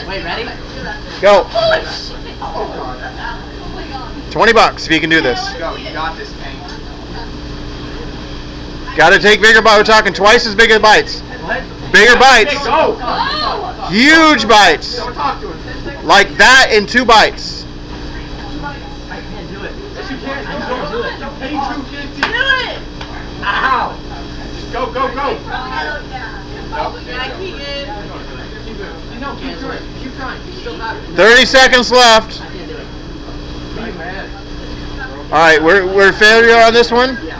Wait, ready? Go. 20 bucks if you can do this. Go, you got this, Tank. Got to take bigger bites. We're talking twice as big as bites. What? Bigger bites. Go! Huge bites. Don't talk to him. Like that in 2 bites. I can't do it. Yes, you can. I can't do it. Any two can't Do it! Ow! Just go, go, go. Yeah, Keegin. No, keep doing it. Keep trying. You still got it. 30 seconds left. I can't do it. Be mad. All right, we're failure on this one. Yeah.